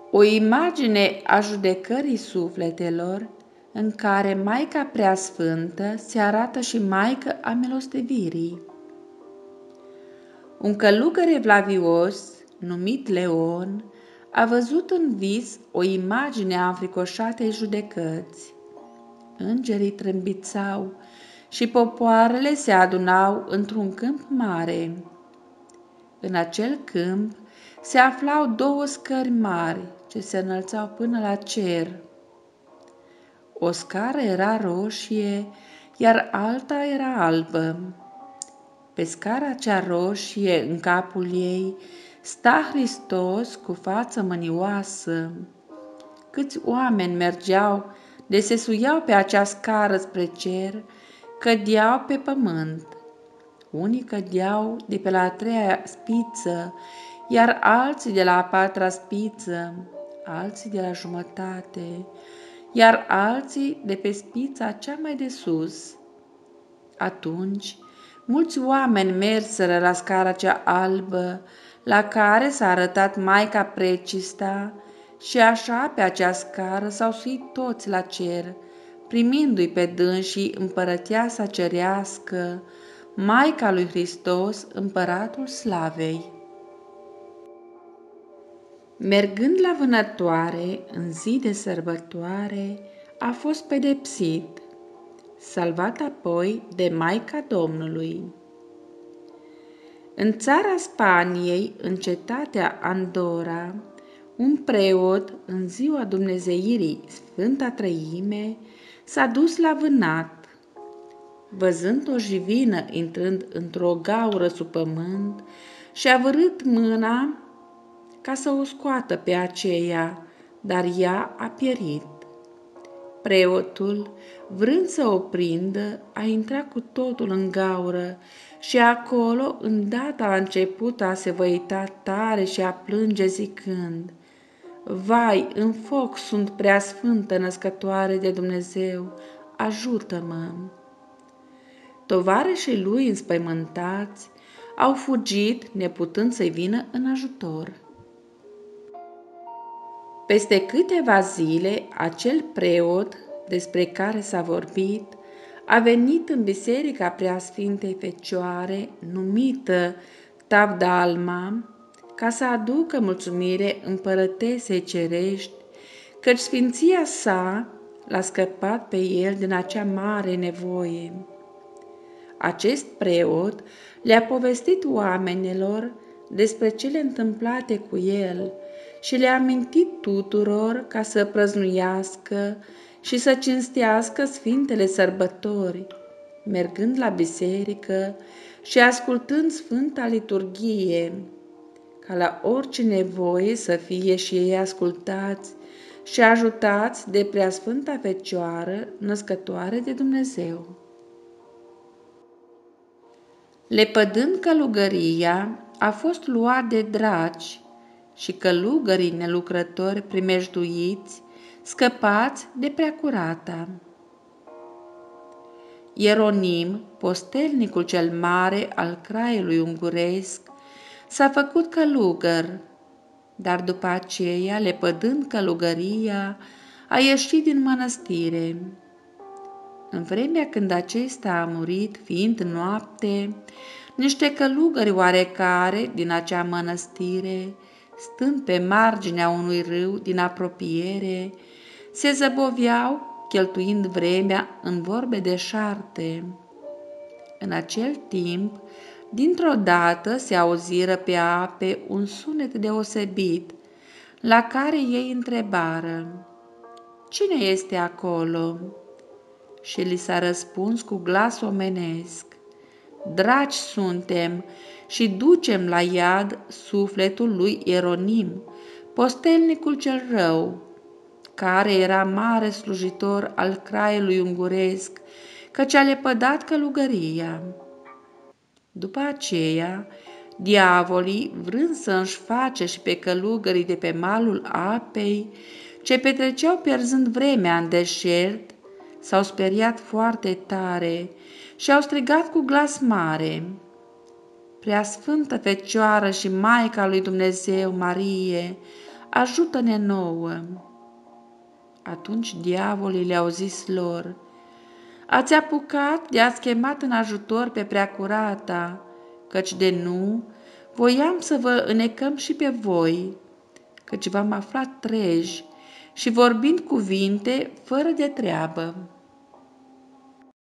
O imagine a judecării sufletelor, în care Maica Preasfântă se arată și Maică a milostivirii. Un călugăr evlavios, numit Leon, a văzut în vis o imagine a înfricoșatei judecăți. Îngerii trâmbițau și popoarele se adunau într-un câmp mare. În acel câmp se aflau două scări mari ce se înălțau până la cer. O scară era roșie, iar alta era albă. Pe scara cea roșie, în capul ei, sta Hristos cu față mânioasă. Câți oameni mergeau, de se suiau pe acea scară spre cer, cădeau pe pământ. Unii cădeau de pe la a treia spiță, iar alții de la a patra spiță, alții de la jumătate, iar alții de pe spița cea mai de sus. Atunci, mulți oameni merseră la scara cea albă, la care s-a arătat Maica Precista, și așa pe acea scară s-au suit toți la cer, primindu-i pe dânsii împărăteasa cerească, Maica lui Hristos, Împăratul Slavei. Mergând la vânătoare, în zi de sărbătoare, a fost pedepsit, salvat apoi de Maica Domnului. În țara Spaniei, în cetatea Andorra, un preot, în ziua dumnezeirii Sfânta Trăime, s-a dus la vânat. Văzând o jivină intrând într-o gaură sub pământ, și-a vărât mâna ca să o scoată pe aceea, dar ea a pierit. Preotul, vrând să o prindă, a intrat cu totul în gaură și acolo, îndată a început a se văita tare și a plânge zicând: „Vai, în foc sunt Preasfântă Născătoare de Dumnezeu, ajută-mă!” Tovarășii lui înspăimântați au fugit, neputând să-i vină în ajutor. Peste câteva zile, acel preot despre care s-a vorbit a venit în biserica Preasfintei Fecioare, numită Tavdalma, ca să aducă mulțumire împărătesei cerești, căci sfinția sa l-a scăpat pe el din acea mare nevoie. Acest preot le-a povestit oamenilor despre cele întâmplate cu el și le-a amintit tuturor ca să prăznuiască și să cinstească sfintele sărbători, mergând la biserică și ascultând Sfânta Liturghie, ca la orice nevoie să fie și ei ascultați și ajutați de Preasfânta Fecioară, Născătoare de Dumnezeu. Lepădând călugăria, a fost luat de draci și călugării nelucrători primejduiți, scăpați de Preacurata. Ieronim, postelnicul cel mare al craiului unguresc, s-a făcut călugăr, dar după aceea, lepădând călugăria, a ieșit din mănăstire. În vremea când acesta a murit, fiind noapte, niște călugări oarecare din acea mănăstire, stând pe marginea unui râu din apropiere, se zăboveau, cheltuind vremea în vorbe deșarte. În acel timp, dintr-o dată se auziră pe ape un sunet deosebit, la care ei întrebară: „Cine este acolo?” Și li s-a răspuns cu glas omenesc: „Draci suntem și ducem la iad sufletul lui Ieronim, postelnicul cel rău, care era mare slujitor al craiului unguresc, căci a lepădat călugăria.” După aceea, diavolii, vrând să își face și pe călugării de pe malul apei, ce petreceau pierzând vremea în deșert, s-au speriat foarte tare și au strigat cu glas mare: „Preasfântă Fecioară și Maica lui Dumnezeu, Marie, ajută-ne nouă. Atunci diavolii le-au zis lor: ați apucat de-ați chemat în ajutor pe Preacurata, căci de nu, voiam să vă înecăm și pe voi, căci v-am aflat treji și vorbind cuvinte fără de treabă.